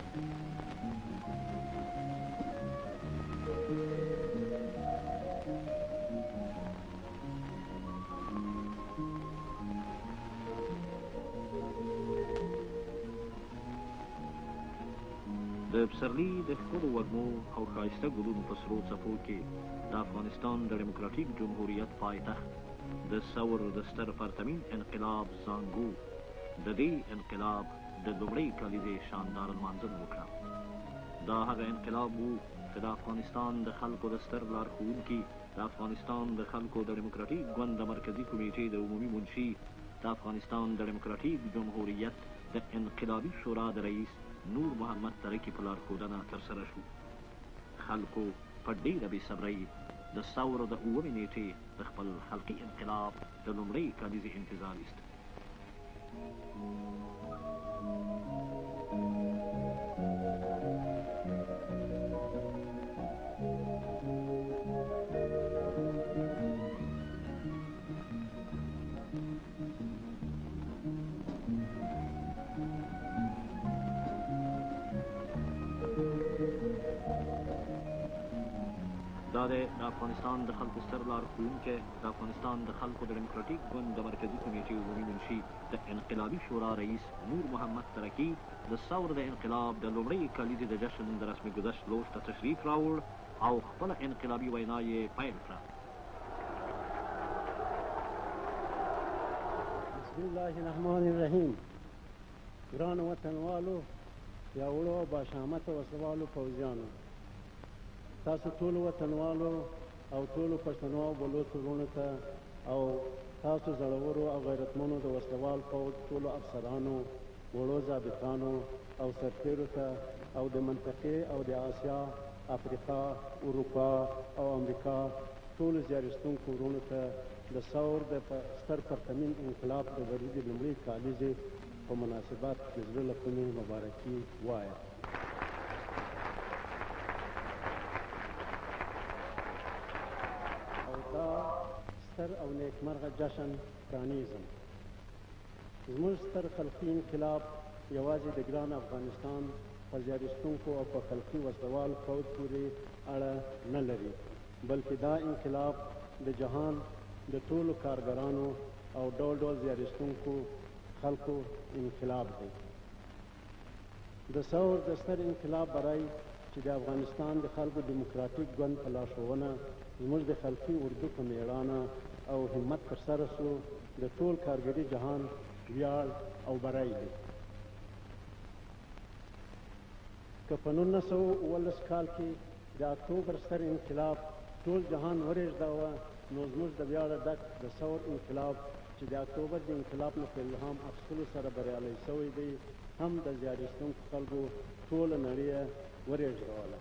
د پسرلي د ښکلو وږمو او ښایسته ګلونو په سرو څپو کې د افغانستان د ډیموکراتیک جمهوریت پایتخت د ثور د ستر پرتمین انقلاب زانګو د دې انقلاب د لومړۍ کلیزې شانداره لمانځنه وکړه. دا هغه انقلاب و چې د افغانستان د خلکو د ستر لارښوونکي، د افغانستان د خلکو د ډیموکراتیک ګوند د مرکزي کمیټې د عمومي منشي، د افغانستان د ډیموکراتیک جمهوریت د انقلابي شورا د رئیس نور محمد ترکی په لارښودنه ترسره شو. خلکو په ډېره بېصبرۍ د ثور د اوومې نېټې د خپل خلقي انقلاب د لومړۍ کلیزې انتظار ایسته. دا د افغانستان د خلکو ستر لارښوونکی، د افغانستان د خلکو د ډیموکراتیک ګوند د مرکزي کمیټې عمومي منشي، د انقلابي شورا رئیس نور محمد ترکی د ثور د انقلاب د لومړۍ کلیزې د جشن د رسمي ګذشت لوښ ته تشریف راوړ او خپله انقلابي وینا یې پیل کړه. بسم الله الرحمن الرحیم. ګرانو وطنوالو، پیاوړو او باشامته وسلوالو پوځیانو، تاسو ټولو وطنوالو او ټولو پښتنو او بلوڅو وروڼو ته او تاسو زړورو او غیرتمنو د وسلوال پوځ ټولو افسرانو، وړو ضابطانو او سرتیرو ته او د منطقې او د آسیا، افریقا، اروپا او امریکا ټولو زیارستونکو وروڼو ته د ثور د ستر پرتمین انقلاب د ورځې لومړۍ کالیزې په مناسبت د زړه له کومې مبارکي وایم. دا ستر او نیکمرغه جشن پرانیزم. زموږ ستر خلقي انقلاب یوازې د ګران افغانستان په زیارستونکو او په خلقي وسلوال پوځ پورې اړه نه لري، بلکې دا انقلاب د جهان د ټولو کارګرانو او ډول ډول زیارستونکو خلکو انقلاب دی. د ثور د ستر انقلاب برای چې د افغانستان د خلکو ډیموکراتیک ګوند په لارښوونه زموږ د خلقي اردو په میړانه او همت ترسره سو، د ټول کارګري جهان ویاړ او بری دی. که په 1919 کال کې د اکتوبر ستر انقلاب ټول جهان ورېږداوه، نو زموږ د ویاړه ډک د ثور انقلاب چې د اکتوبر د انقلاب نه په الهام اخیستلو سره بریالی شوی دی، هم د زیارستونکو خلکو ټوله نړۍ یې ورېږدوله.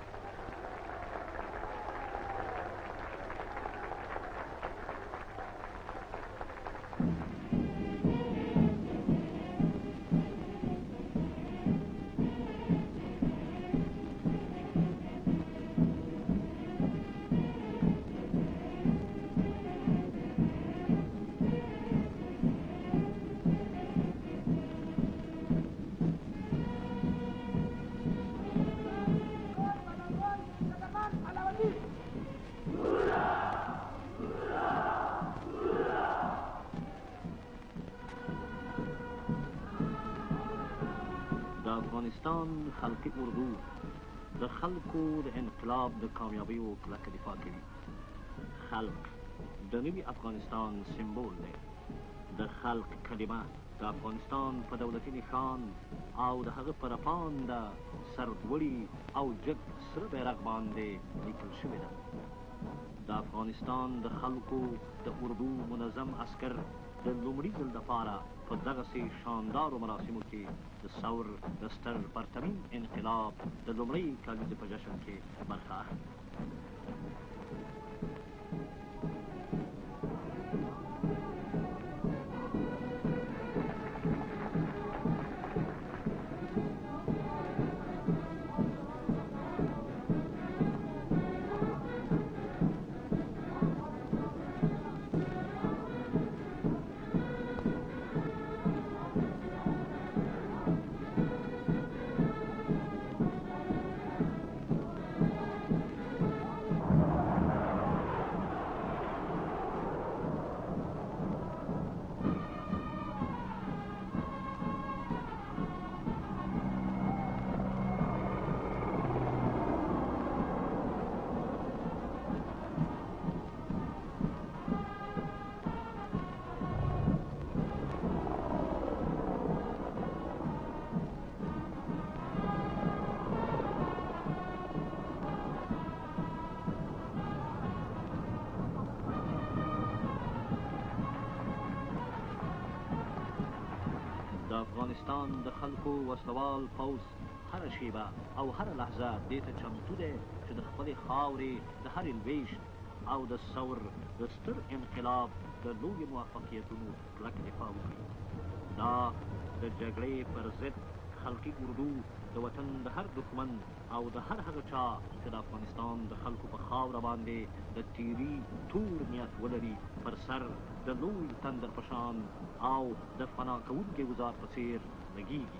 افغانستان خلقي اردو د خلکو د انقلاب د کامیابیو کلکه دفاع کوي. خلق د نوي افغانستان سمبول دی. د خلق کلمه د افغانستان په دولتي نښان او د هغه په رپانده سرلوړي او جګ سره بیرغ باندې لیکل شوې ده. د افغانستان د خلکو د اردو منظم عسکر د لومړي ځل دپاره په دغسې شاندارو مراسمو کې د ثور د ستر پرتمین انقلاب د لومړۍ کلیزې په جشن کې برخه اخلي. افغانستان د خلکو وسلوال پوځ هره شیبه او هره لحظه دې ته چمتو دی چې د خپلې خاورې د هرې لویشت او د ثور د ستر انقلاب د لویو موفقیتونو کلک دفاع وکړي. دا د جګړې پر ضد خلقي اردو د وطن د هر دښمن او د هر هغه چا چې د افغانستان د خلکو په خاوره باندې د تیري تور نیت ولري پر سر د لوی تندر په شان او د فنا کوونکي وزار په څېر لګیږي.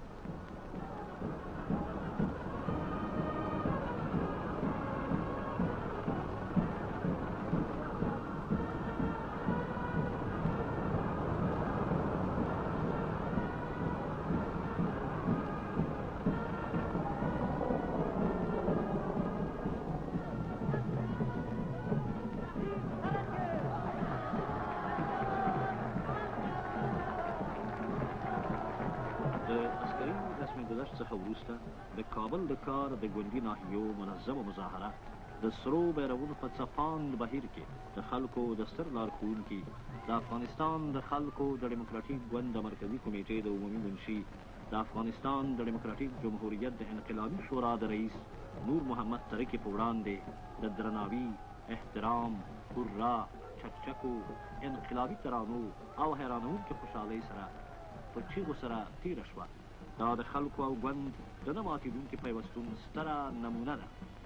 څخه وروسته د کابل د کار د ګوندي ناحیو منظمه مظاهره د سرو بیرغونو په څپاند بهیر کې د خلکو د ستر لارښوونکي د افغانستان د خلکو د ډیموکراتیک ګوند د مرکزي کمیټې د عمومي منشي د افغانستان د ډیموکراتیک جمهوریت د انقلابي شورا د رئیس نور محمد ترکي په وړاندې د درناوي، احترام، هورا، چکچکو، انقلابي ترانو او حیرانوونکې خوشحالۍ سره په چیغو سره تېره شوه. دا د خلکو او ګوند د نه ماتېدونکي پیوستون ستره نمونه ده.